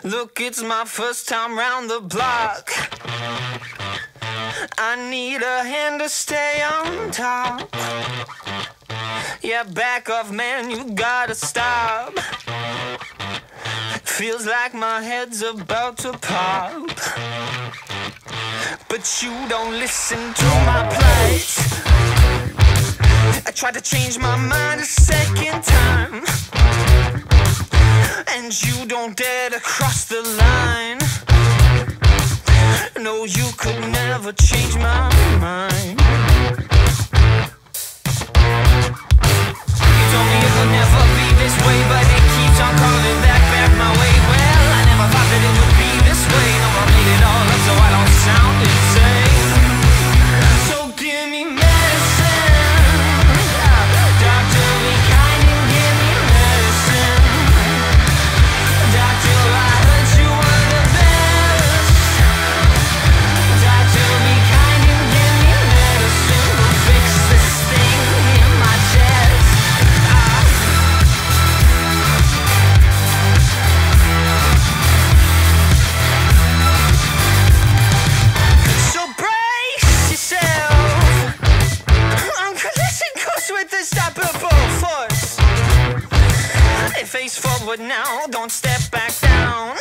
Look, it's my first time round the block. I need a hand to stay on top. Yeah, back off, man, you gotta stop. Feels like my head's about to pop. But you don't listen to my plight. I tried to change my mind a second time, and you don't dare to cross the line. No, you could never change my mind. You told me it would never be this way, but it keeps on coming back my way. Well, I never thought that it would be this way. No, I made it all up so I don't sound insane. So give me medicine, doctor, be kind and give me medicine. Doctor, I heard you were the best. Doctor, be kind and give me medicine. We'll fix this thing in my chest. So brace yourself. I'm collision course with unstoppable force. Face forward now, don't step back down.